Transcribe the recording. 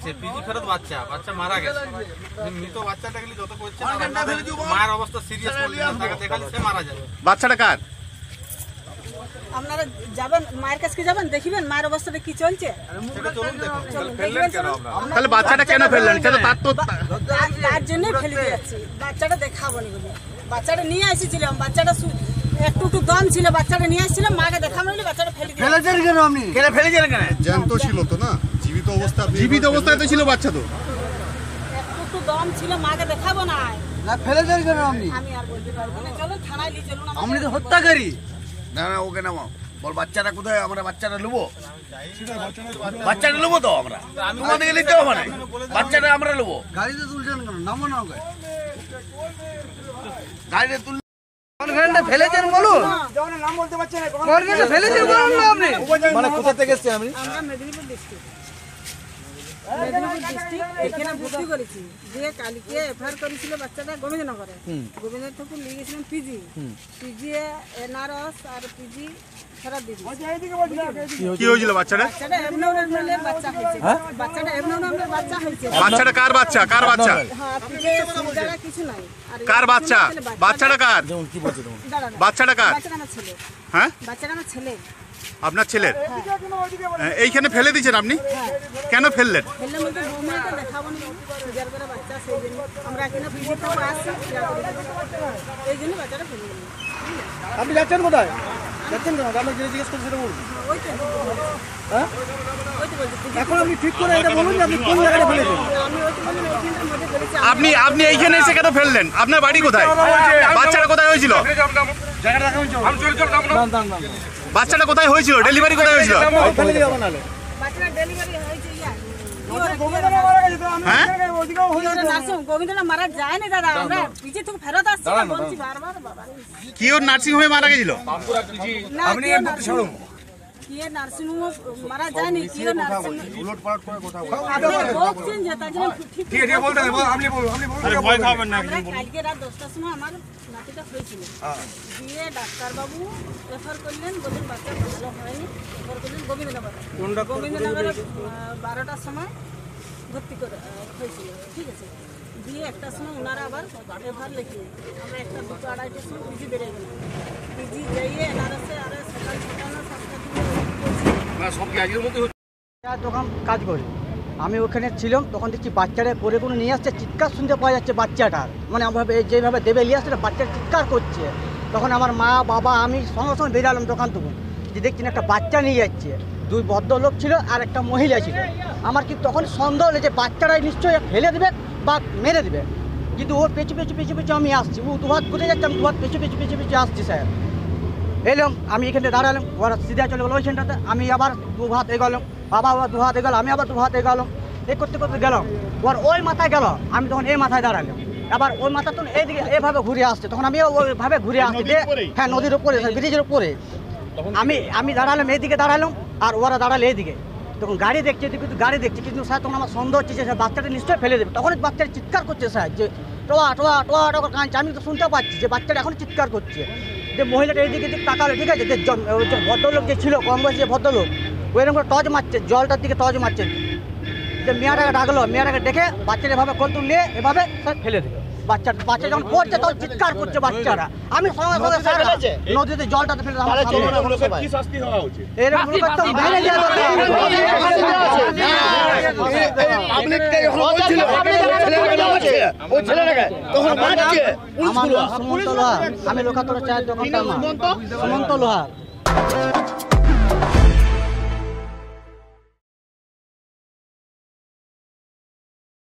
গেছে, পিজি ফেরত বাচ্চা, বাচ্চা মারা গেছে। মৃত বাচ্চাটাকে যত করছে মায়ের অবস্থা সিরিয়াস, তাকে দেখালে সে মারা যাবে। বাচ্চাটা কার? আপনারা যাবেন মায়ের কাছে, যাবেন দেখিবেন মায়ের অবস্থাটা কি চলছে। তাহলে বাচ্চাটা কেন ফেললেন? তার জন্যই ফেলে দিয়েছি, বাচ্চাটা দেখাবো নি বলে। বাচ্চাটা নিয়ে এসেছিলাম, বাচ্চাটা একটু দম ছিল, বাচ্চাটা নিয়ে আসছিলাম, মাকে দেখাবো বলে বাচ্চাটা ফেলে দিয়েছি। ফেলেছেন কেন আপনি? কেন ফেলেছিলেন কেন? জ্যান্ত ছিল তো না, জীবিত অবস্থায় তো ছিল বাচ্চা তো। একটু দম ছিল, মাকে দেখাবো না। না ফেলেছেন কেন আপনি? আমি আর বলতে পারবো না, চলুন থানায় নিয়ে চলুন। আপনি তো হত্যাকারী। না না, ওকে নামাও, বল বাচ্চাটা কোথায়? আমরা বাচ্চাটা নেবো, বাচ্চাটা নেবো তো আমরা, তোমাদেরকে নিতে হবে না, বাচ্চাটা আমরা নেবো। গাড়িতে তুলছেন কেন? নামো না ওকে। গাড়িতে তুল ফেলেছেন বলুন, ফেলেছেন বলুন না আপনি। মানে কোথা থেকে এসেছেন আপনি? আমরা মেদিনীপুর ডিস্ট্রিক্ট এখানে ভর্তি করেছি। দিয়ে কালকে এফআইআর করেছিল বাচ্চাটা গোবিন্দনগরে। গোবিন্দ ঠাকুর নিয়ে গেছিলাম পিজি, পিজি এনআরএস আর পিজি ফেরত দিয়ে কি হয়েছিল বাচ্চাটা? বাচ্চাটা এবনর্মাল বাচ্চা হয়েছে। বাচ্চাটা এবনর্মাল বাচ্চা হয়েছে। বাচ্চাটা কার বাচ্চা? কার বাচ্চা? হ্যাঁ, পিঠে সুবিধাটা কিছু নাই। আর কার বাচ্চা? বাচ্চাটা কার? বাচ্চাটা কার? বাচ্চাটা আমার ছেলে। হ্যাঁ, বাচ্চাটা আমার ছেলে। আপনার ছেলের? এইখানে ফেলে দিয়েছেন আপনি? কেন ফেললেন? ফেললে মধ্যে বৌমাকে দেখাবো না, সুজার করে বাচ্চা, সেই জন্য আমরা এখানে পিজি থেকে আসছি, এই জন্য বাচ্চাটা ফেলে দিলাম। আপনি যাচ্ছেন কোথায়? যাচ্ছেন কেন? আপনি যে জিজ্ঞেস করছেন সেটা বলুন। ওই তো হ্যাঁ, ওই তো বলছি। এখন আপনি ঠিক করে এটা বলুন যে আপনি কোন জায়গায় ফেলেছেন। আমি ওই তো বললাম এইখানটার মধ্যে ফেলেছি। আপনি এইখানে এসে কেন ফেললেন? আপনার বাড়ি কোথায়? বাচ্চাটা কোথায় হয়েছিল? বাচ্চাটা কোথায় হয়েছিল? ডেলিভারি কোথায় হয়েছিল? বাচ্চাটা ডেলিভারি হয়েছে হ্যাঁ, গোবিন্দনা মারা যায় না দাদা, আমরা পিছে থেকে ফেরত আসছি, বলছি বারবার। বাবা কি ওর নার্সিং হোমে মারা গেছিল? আপনি এর মুখে ছাড়ুন। কি নার্সিং হোম মারা যায়নি, কি নার্সিং উলট পালট করে কথা বলছেন যে তার জন্য ঠিক আছে বলতে আপনি বলুন, আরে ভয় খাবেন না। কালকে রাত 10টার সময় আমার নাতিটা হয়েছিল, দিয়ে ডাক্তার বাবু রেফার করলেন, বললেন বাচ্চা ভালো হয়নি, রেফার করলেন গোবিন্দনগরে। গোবিন্দনগরে 12টার সময় ভর্তি করে হয়েছিল, ঠিক আছে। দিয়ে 1টার সময় ওনারা আবার রেফার লিখে আমরা 1টা 2টো 2:30টার সময় পিজি বেড়ে গেলাম। পিজি যাইয়ে এনআরএসে আরে সকাল 6টা না 7টা দোকান কাজ করি আমি, ওখানে ছিলাম। তখন দেখছি বাচ্চাটা পরে কোনো নিয়ে আসছে, চিৎকার শুনতে পাওয়া যাচ্ছে বাচ্চাটার, মানে আমাভাবে যেভাবে দেবে নিয়ে আসছে বাচ্চাটা চিৎকার করছে। তখন আমার মা বাবা আমি সঙ্গে সঙ্গে বেরালাম দোকান থেকে, যে দেখছি একটা বাচ্চা নিয়ে যাচ্ছে। 2 ভদ্রলোক ছিল আর একটা মহিলা ছিল। আমার কিন্তু তখন সন্দেহ হলো যে বাচ্চাটাই নিশ্চয়ই ফেলে দেবে বা মেরে দেবে, কিন্তু ওর পেছু পেছু আমি আসছি। ও দুহাত ঘুরে যাচ্ছে, আমি দুহাত পেছু আসছি স্যার। এলাম আমি এখানে দাঁড়ালাম, ওরা সিধা চলে গেলো ওইখানটাতে। আমি আবার 2 হাত এগোলাম, বাবা আবার 2 হাত এগোলো, আমি আবার 2 হাত এগোলাম। করতে করতে গেলাম, ওর ওই মাথায় গেল, আমি তখন এই মাথায় দাঁড়ালাম। আবার ওই মাথা তো এইদিকে এভাবে ঘুরে আসছে, তখন আমি ওইভাবে ঘুরে আসছি। হ্যাঁ, নদীর উপরে, ব্রিজের উপরে আমি দাঁড়ালাম, এইদিকে দাঁড়ালাম আর ওরা দাঁড়ালে এইদিকে। তখন গাড়ি দেখছে, কিন্তু স্যার তখন আমার সন্দেহ হচ্ছে যে বাচ্চাটা নিশ্চয়ই ফেলে দেবে। তখন বাচ্চাটা চিৎকার করছে স্যার, যে টোয়া টোয়া টোয়া টোয়া কাঁদছে। আমি তো শুনতে পাচ্ছি যে বাচ্চাটা এখন চিৎকার করছে। যে মহিলাটা এইদিকে তাকালো, ঠিক আছে, যে ভদ্রলোক যে ছিল কম বয়সী যে ভদ্রলোক, ওইরকম করে টর্চ মারছে, জলটার দিকে টর্চ মারছে। যে মেয়েটাকে ডাকলো, মেয়েটাকে ডেকে বাচ্চাটা এভাবে কোল তুললে এভাবে স্যার ফেলে দিল। বাচ্চা যখন পড়ছে তখন চিৎকার করছে বাচ্চারা। আমি সঙ্গে সঙ্গে স্যার নদীতে জলটাতে ফেলে এরকম আমি লোকাতলা চায়ের দোকানটা সুমন্ত লোহার।